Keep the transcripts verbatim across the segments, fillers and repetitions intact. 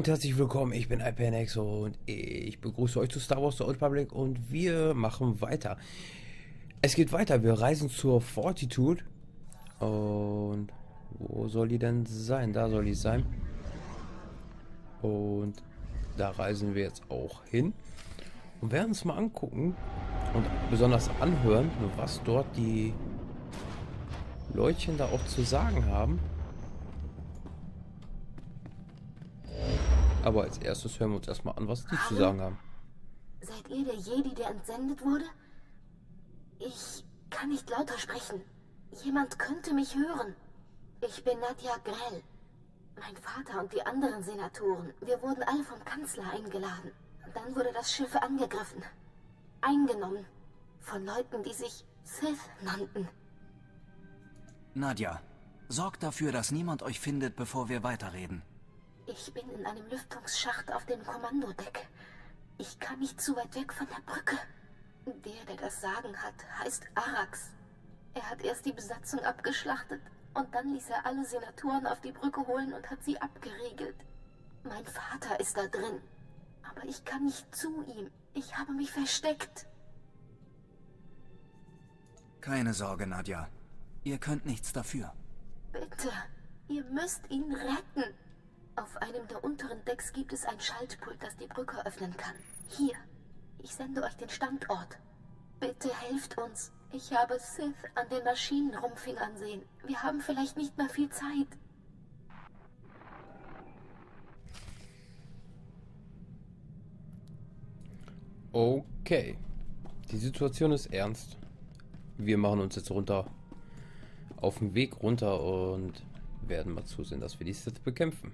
herzlich willkommen, ich bin iPanex und ich begrüße euch zu Star Wars The Old Republic und wir machen weiter. Es geht weiter, wir reisen zur Fortitude und wo soll die denn sein? Da soll die sein. Und da reisen wir jetzt auch hin und werden uns mal angucken und besonders anhören, was dort die Leutchen da auch zu sagen haben. Aber als erstes hören wir uns erstmal an, was die zu sagen haben. Seid ihr der Jedi, der entsendet wurde? Ich kann nicht lauter sprechen. Jemand könnte mich hören. Ich bin Nadia Grell. Mein Vater und die anderen Senatoren, wir wurden alle vom Kanzler eingeladen. Dann wurde das Schiff angegriffen. Eingenommen. Von Leuten, die sich Sith nannten. Nadia, sorgt dafür, dass niemand euch findet, bevor wir weiterreden. Ich bin in einem Lüftungsschacht auf dem Kommandodeck. Ich kann nicht zu weit weg von der Brücke. Der, der das Sagen hat, heißt Arax. Er hat erst die Besatzung abgeschlachtet und dann ließ er alle Senatoren auf die Brücke holen und hat sie abgeriegelt. Mein Vater ist da drin. Aber ich kann nicht zu ihm. Ich habe mich versteckt. Keine Sorge, Nadia. Ihr könnt nichts dafür. Bitte, ihr müsst ihn retten. Auf einem der unteren Decks gibt es ein Schaltpult, das die Brücke öffnen kann. Hier. Ich sende euch den Standort. Bitte helft uns. Ich habe Sith an den Maschinenrumpfingern sehen. Wir haben vielleicht nicht mehr viel Zeit. Okay. Die Situation ist ernst. Wir machen uns jetzt runter. Auf dem Weg runter und werden mal zusehen, dass wir die Sith bekämpfen.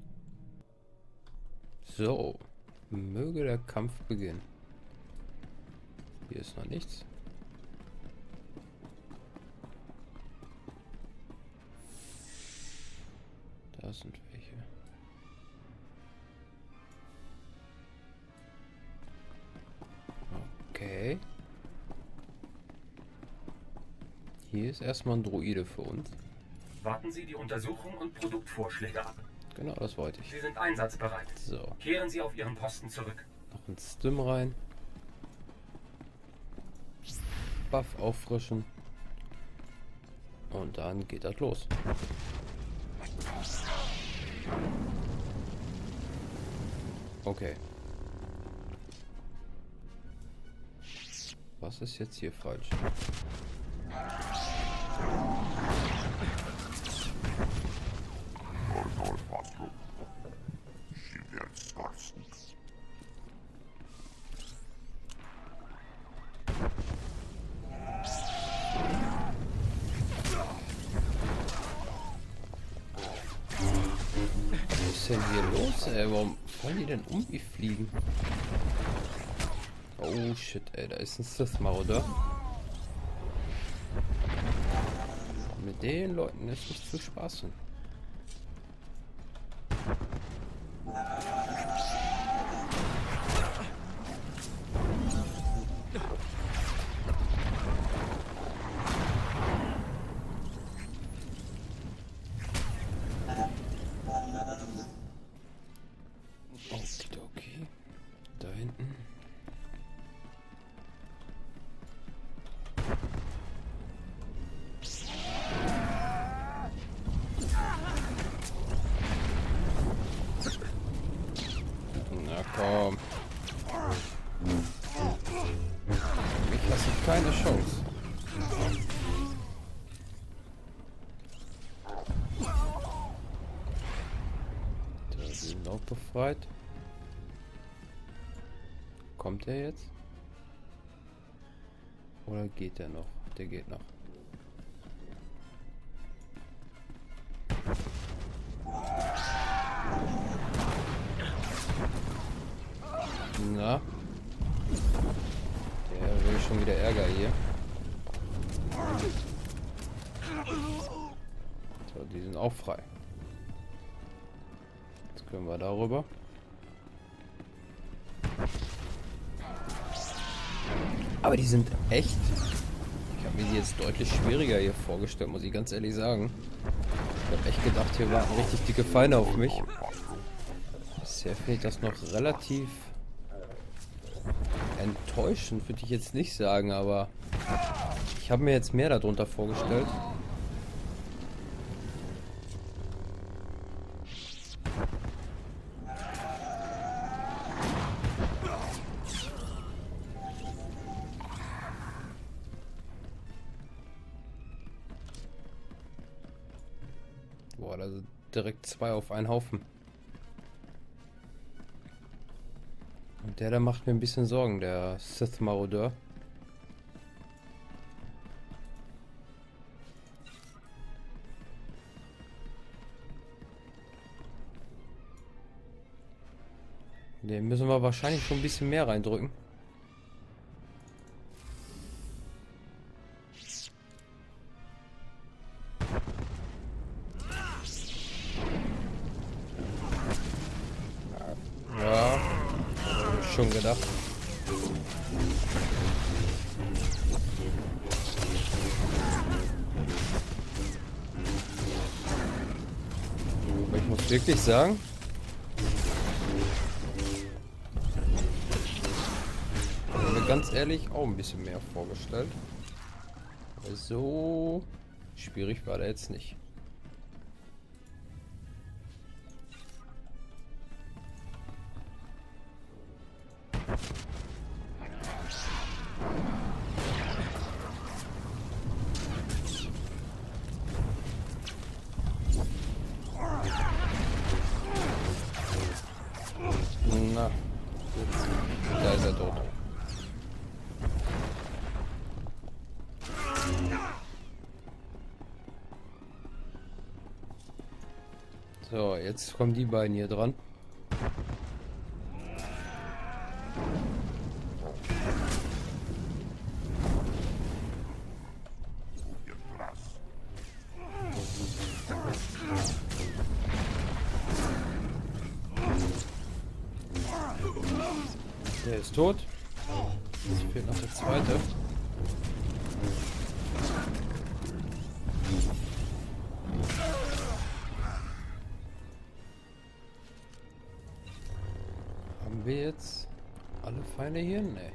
So, möge der Kampf beginnen. Hier ist noch nichts. Da sind welche. Okay. Hier ist erstmal ein Droide für uns. Warten Sie die Untersuchung und Produktvorschläge ab. Genau, das wollte ich. Sie sind einsatzbereit. So. Kehren Sie auf Ihren Posten zurück. Noch ein Stim rein. Buff auffrischen. Und dann geht das los. Okay. Was ist jetzt hier falsch? Was ist denn hier los, ey? Warum fallen die denn um wie Fliegen? Oh shit, ey, da ist ein Sith-Marauder. Mit den Leuten ist nicht zu spaßen. Okay, da hinten. Na komm. Ich lasse keine Chance. Da sind auch befreit. Kommt er jetzt? Oder geht er noch? Der geht noch. Na? Der will schon wieder Ärger hier. So, die sind auch frei. Jetzt können wir darüber. Aber die sind echt. Ich habe mir die jetzt deutlich schwieriger hier vorgestellt, muss ich ganz ehrlich sagen. Ich habe echt gedacht, hier warten richtig dicke Feinde auf mich. Bisher finde ich das noch relativ enttäuschend, würde ich jetzt nicht sagen, aber ich habe mir jetzt mehr darunter vorgestellt. Boah, da sind direkt zwei auf einen Haufen. Und der, der macht mir ein bisschen Sorgen, der Sith-Marodeur. Den müssen wir wahrscheinlich schon ein bisschen mehr reindrücken. Ja, hab ich schon gedacht. Aber ich muss wirklich sagen, ganz ehrlich auch ein bisschen mehr vorgestellt. Aber so schwierig war der jetzt nicht. Na, jetzt, da ist er tot. So, jetzt kommen die beiden hier dran. Der ist tot. Jetzt fehlt noch der zweite. Haben wir jetzt alle Feinde hier? Nee.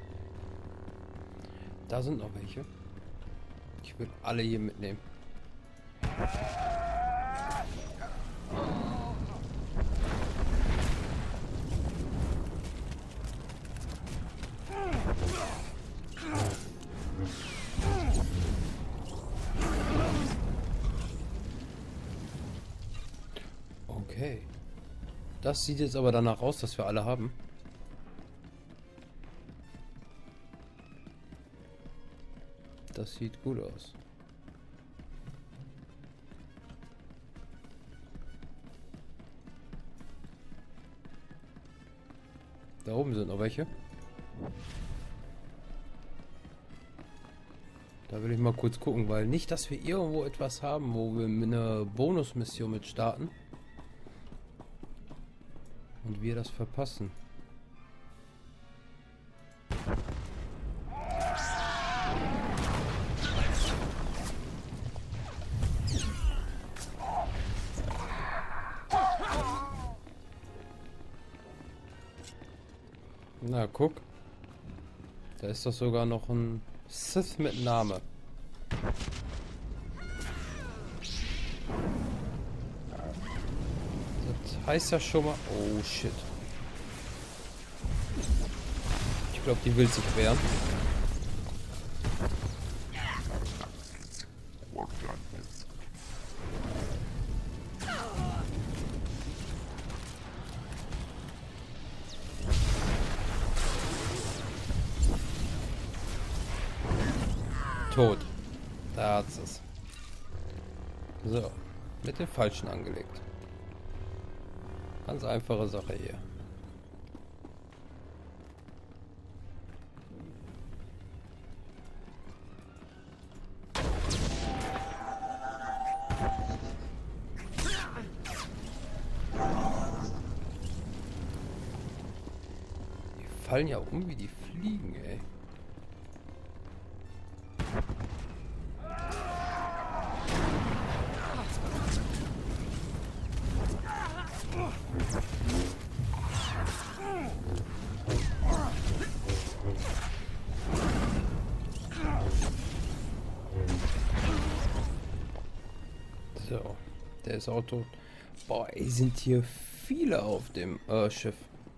Da sind noch welche. Ich will alle hier mitnehmen. Okay. Das sieht jetzt aber danach aus, dass wir alle haben. Das sieht gut aus. Da oben sind noch welche. Da will ich mal kurz gucken, weil nicht, dass wir irgendwo etwas haben, wo wir mit einer Bonusmission mit starten. Und wir das verpassen. Na, guck. Da ist doch sogar noch ein Sith mit Name. Das heißt ja schon mal... Oh, shit. Ich glaube, die will sich wehren. Tot. Da hat es. So. Mit dem Falschen angelegt. Ganz einfache Sache hier. Die fallen ja um wie die Fliegen, ey. Der ist auch tot. Boah, ey, sind hier viele auf dem äh, Schiff.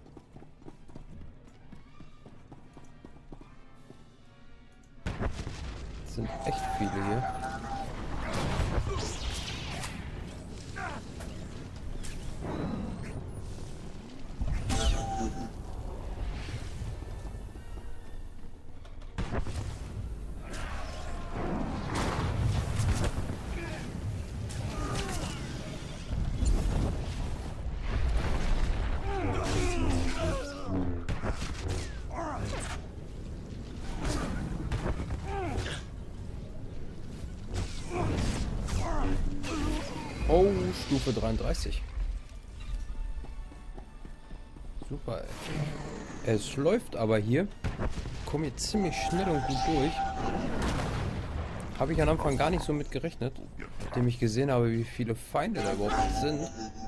Es sind echt viele hier. Oh, Stufe dreiunddreißig. Super, ey. Es läuft aber hier. Ich komme hier ziemlich schnell und gut durch. Habe ich am Anfang gar nicht so mit gerechnet, nachdem ich gesehen habe, wie viele Feinde da überhaupt sind.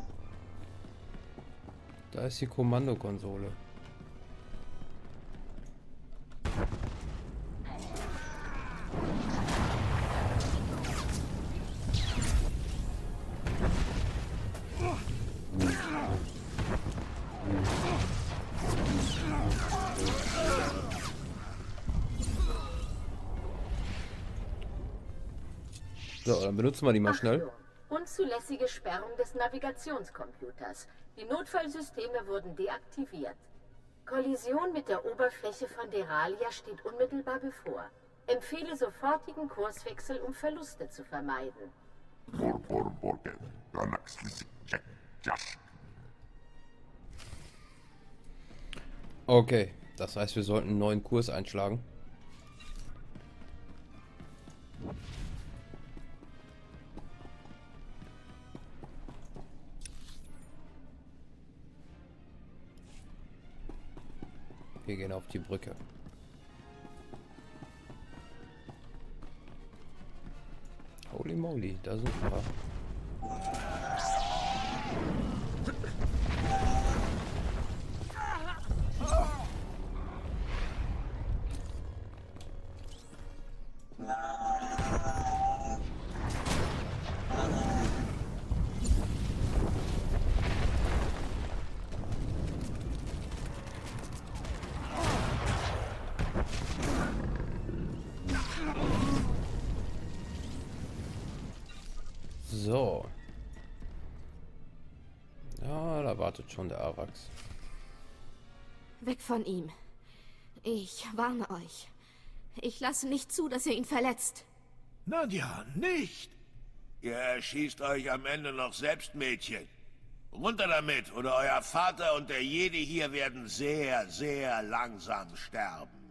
Da ist die Kommandokonsole. So, dann benutzen wir die mal schnell. Unzulässige Sperrung des Navigationscomputers. Die Notfallsysteme wurden deaktiviert. Kollision mit der Oberfläche von Deralia steht unmittelbar bevor. Empfehle sofortigen Kurswechsel, um Verluste zu vermeiden. Okay, das heißt, wir sollten einen neuen Kurs einschlagen. Wir gehen auf die Brücke. Holy moly, da sind wir. So. Ja, da wartet schon der Arax. Weg von ihm. Ich warne euch. Ich lasse nicht zu, dass ihr ihn verletzt. Nadja, nicht! Ihr erschießt euch am Ende noch selbst, Mädchen. Runter damit, oder euer Vater und der Jedi hier werden sehr, sehr langsam sterben.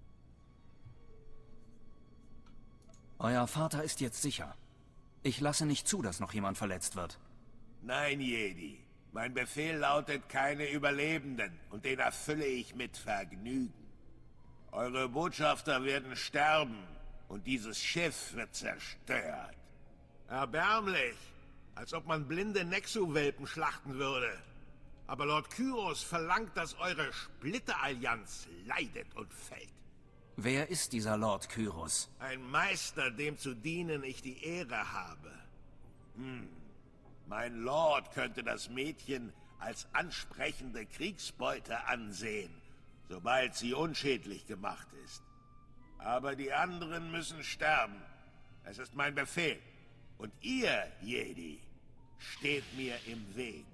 Euer Vater ist jetzt sicher. Ich lasse nicht zu, dass noch jemand verletzt wird. Nein, Jedi. Mein Befehl lautet keine Überlebenden, und den erfülle ich mit Vergnügen. Eure Botschafter werden sterben, und dieses Schiff wird zerstört. Erbärmlich, als ob man blinde Nexu-Welpen schlachten würde. Aber Lord Kyros verlangt, dass eure Splitterallianz leidet und fällt. Wer ist dieser Lord Kyros? Ein Meister, dem zu dienen ich die Ehre habe. Hm. Mein Lord könnte das Mädchen als ansprechende Kriegsbeute ansehen, sobald sie unschädlich gemacht ist. Aber die anderen müssen sterben. Es ist mein Befehl. Und ihr, Jedi, steht mir im Weg.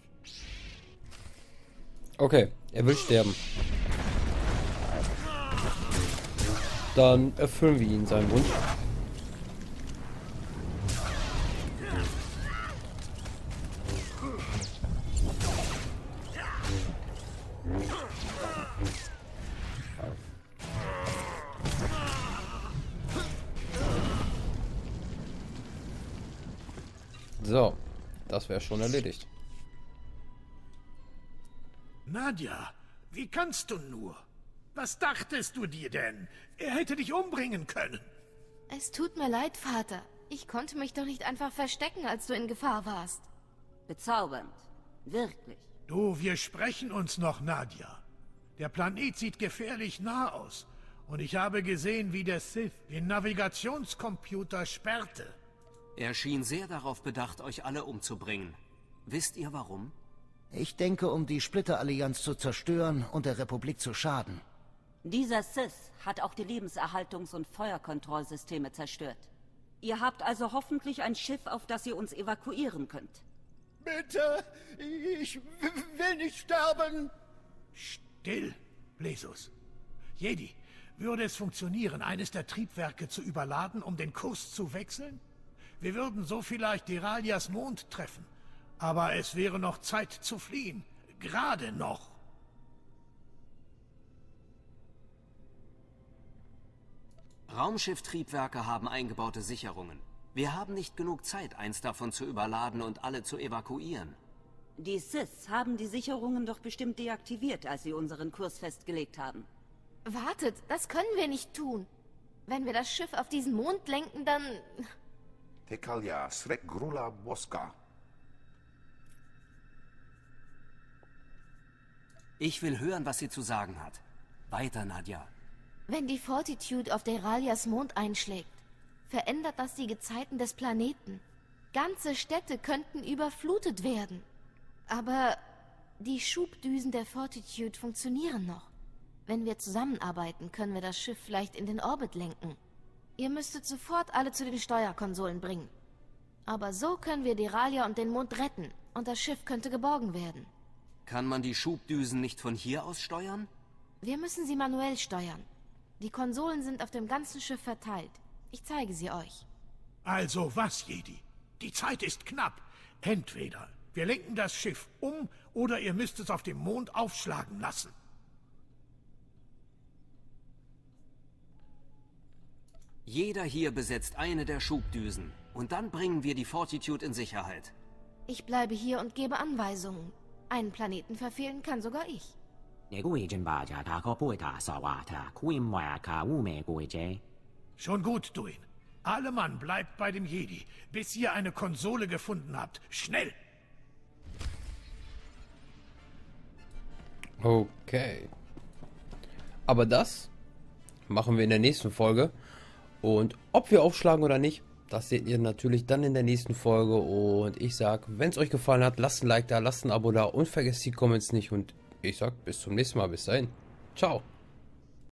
Okay, er will sterben. Dann erfüllen wir ihn seinen Wunsch. So, das wäre schon erledigt. Nadja, wie kannst du nur? Was dachtest du dir denn? Er hätte dich umbringen können. Es tut mir leid, Vater. Ich konnte mich doch nicht einfach verstecken, als du in Gefahr warst. Bezaubernd. Wirklich. Du, wir sprechen uns noch, Nadja. Der Planet sieht gefährlich nah aus. Und ich habe gesehen, wie der Sith den Navigationscomputer sperrte. Er schien sehr darauf bedacht, euch alle umzubringen. Wisst ihr warum? Ich denke, um die Splitterallianz zu zerstören und der Republik zu schaden. Dieser Sith hat auch die Lebenserhaltungs- und Feuerkontrollsysteme zerstört. Ihr habt also hoffentlich ein Schiff, auf das ihr uns evakuieren könnt. Bitte, ich will nicht sterben. Still, Lesus. Jedi, würde es funktionieren, eines der Triebwerke zu überladen, um den Kurs zu wechseln? Wir würden so vielleicht Deralias Mond treffen. Aber es wäre noch Zeit zu fliehen. Gerade noch. Raumschifftriebwerke haben eingebaute Sicherungen. Wir haben nicht genug Zeit, eins davon zu überladen und alle zu evakuieren. Die Sith haben die Sicherungen doch bestimmt deaktiviert, als sie unseren Kurs festgelegt haben. Wartet, das können wir nicht tun. Wenn wir das Schiff auf diesen Mond lenken, dann... Tekalia Srek Grula Boska. Ich will hören, was sie zu sagen hat. Weiter, Nadja. Wenn die Fortitude auf Deralias Mond einschlägt, verändert das die Gezeiten des Planeten. Ganze Städte könnten überflutet werden. Aber die Schubdüsen der Fortitude funktionieren noch. Wenn wir zusammenarbeiten, können wir das Schiff vielleicht in den Orbit lenken. Ihr müsstet sofort alle zu den Steuerkonsolen bringen. Aber so können wir Deralia und den Mond retten und das Schiff könnte geborgen werden. Kann man die Schubdüsen nicht von hier aus steuern? Wir müssen sie manuell steuern. Die Konsolen sind auf dem ganzen Schiff verteilt. Ich zeige sie euch. Also was, Jedi? Die Zeit ist knapp. Entweder wir lenken das Schiff um, oder ihr müsst es auf dem Mond aufschlagen lassen. Jeder hier besetzt eine der Schubdüsen. Und dann bringen wir die Fortitude in Sicherheit. Ich bleibe hier und gebe Anweisungen. Einen Planeten verfehlen kann sogar ich. Schon gut, Duin. Alle Mann bleibt bei dem Jedi, bis ihr eine Konsole gefunden habt. Schnell! Okay. Aber das machen wir in der nächsten Folge. Und ob wir aufschlagen oder nicht, das seht ihr natürlich dann in der nächsten Folge. Und ich sag, wenn es euch gefallen hat, lasst ein Like da, lasst ein Abo da und vergesst die Comments nicht. Und ich sag, bis zum nächsten Mal. Bis dahin. Ciao.